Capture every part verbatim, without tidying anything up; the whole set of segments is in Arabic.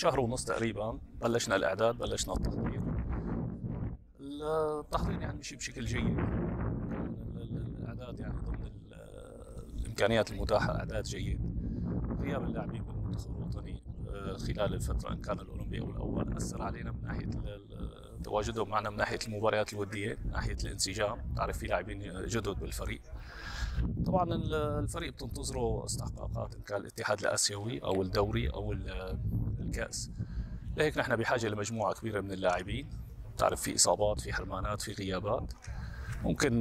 شهر ونص تقريبا بلشنا الاعداد، بلشنا التحضير. التحضير يعني مشي بشكل جيد. الاعداد يعني ضمن الامكانيات المتاحه اعداد جيد. غياب اللاعبين بالمنتخب الوطني خلال الفتره ان كان الاولمبي او الاول اثر علينا من ناحيه تواجدهم معنا، من ناحيه المباريات الوديه، من ناحيه الانسجام. تعرف في لاعبين جدد بالفريق. طبعا الفريق بتنتظره استحقاقات ان كان الاتحاد الاسيوي او الدوري او الكاس. لهيك نحن بحاجه لمجموعه كبيره من اللاعبين. تعرف في اصابات، في حرمانات، في غيابات. ممكن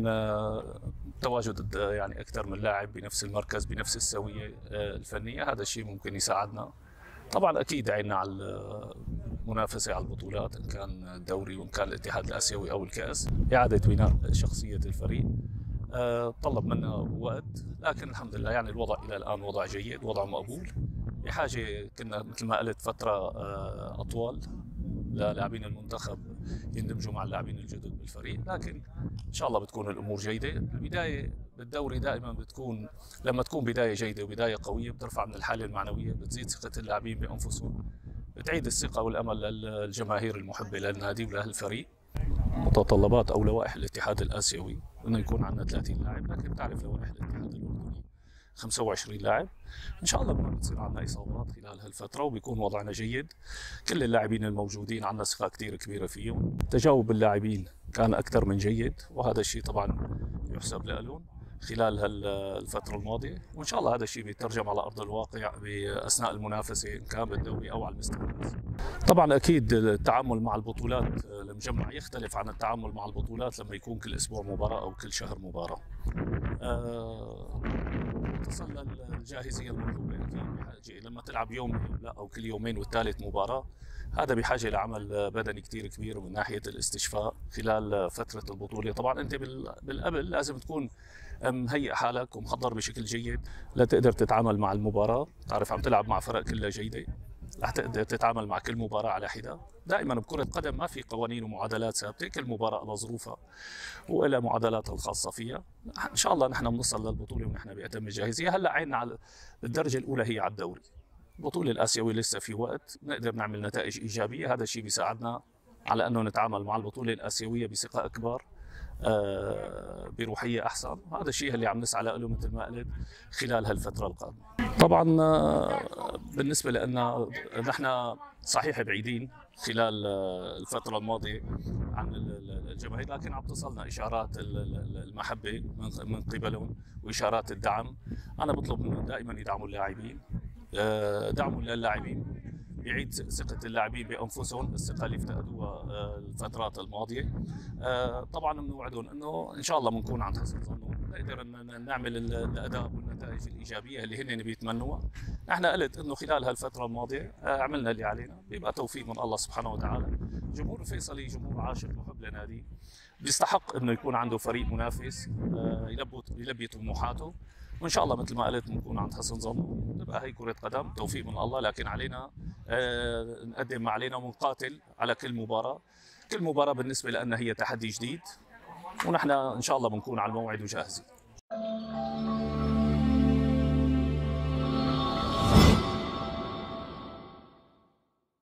تواجد يعني اكثر من لاعب بنفس المركز بنفس السويه الفنيه، هذا الشيء ممكن يساعدنا. طبعا اكيد عيننا على المنافسه على البطولات ان كان الدوري وان كان الاتحاد الاسيوي او الكاس. اعاده بناء شخصيه الفريق طلب منا وقت، لكن الحمد لله يعني الوضع الى الان وضع جيد، وضع مقبول. بحاجه كنا مثل ما قلت فتره اطول للاعبين المنتخب يندمجوا مع اللاعبين الجدد بالفريق، لكن ان شاء الله بتكون الامور جيده. البدايه بالدوري دائما بتكون لما تكون بدايه جيده وبدايه قويه بترفع من الحاله المعنويه، بتزيد ثقه اللاعبين بانفسهم، بتعيد الثقه والامل للجماهير المحبه للنادي ولأهل الفريق. متطلبات او لوائح الاتحاد الاسيوي انه يكون عندنا ثلاثين لاعب، لكن بتعرف لوائح الاتحاد الاردني خمسة وعشرين لاعب. ان شاء الله ما بتصير عندنا اصابات خلال هالفتره وبيكون وضعنا جيد. كل اللاعبين الموجودين عندنا ثقه كثير كبيره فيهم. تجاوب اللاعبين كان اكثر من جيد، وهذا الشيء طبعا يحسب لهم خلال هالفتره الماضيه، وان شاء الله هذا الشيء بيترجم على ارض الواقع باثناء المنافسه ان كان بالدوري او على المستوى النفسي. طبعا اكيد التعامل مع البطولات المجمع يختلف عن التعامل مع البطولات لما يكون كل اسبوع مباراه او كل شهر مباراه. أه تصل للجاهزيه المطلوبه. اكيد بحاجه لما تلعب يوم لا او كل يومين والثالث مباراه، هذا بحاجه لعمل بدني كثير كبير من ناحيه الاستشفاء خلال فتره البطوله. طبعا انت بالقبل لازم تكون مهيئ حالك ومحضر بشكل جيد لتقدر تتعامل مع المباراه. تعرف عم تلعب مع فرق كلها جيده، رح تقدر تتعامل مع كل مباراه على حده. دائما بكره قدم ما في قوانين ومعادلات ثابته، كل مباراه لها ظروفها والى معادلاتها الخاصه فيها. ان شاء الله نحن بنوصل للبطوله ونحن باتم الجاهزيه. هلا عيننا على الدرجه الاولى هي على الدوري. البطوله الاسيويه لسه في وقت نقدر نعمل نتائج ايجابيه، هذا الشيء بيساعدنا على انه نتعامل مع البطوله الاسيويه بثقه اكبر، بروحيه احسن. هذا الشيء اللي عم نسعى له مثل ما قلت خلال هالفتره القادمه. طبعا بالنسبه لنا نحن صحيح بعيدين خلال الفتره الماضيه عن الجماهير، لكن عم تصلنا اشارات المحبه من قبلهم واشارات الدعم. انا بطلب منهم دائما يدعموا اللاعبين، دعموا للاعبين، يعيد ثقة اللاعبين بأنفسهم، الثقة اللي افتقدوها الفترات الماضية. طبعا بنوعدهم انه ان شاء الله بنكون عند حسن ظنهم، نقدر نعمل الاداء والنتائج الايجابية اللي هن بيتمنوها. نحن قلت انه خلال هالفترة الماضية عملنا اللي علينا، بيبقى توفيق من الله سبحانه وتعالى. جمهور الفيصلي جمهور عاشق محب لناديه، بيستحق انه يكون عنده فريق منافس يلبي طموحاته، وان شاء الله مثل ما قلت بنكون عند حسن ظنه. نبقى هي كرة قدم، توفيق من الله، لكن علينا آه نقدم ما علينا ونقاتل على كل مباراة. كل مباراة بالنسبة لنا هي تحدي جديد، ونحن ان شاء الله بنكون على الموعد وجاهزين.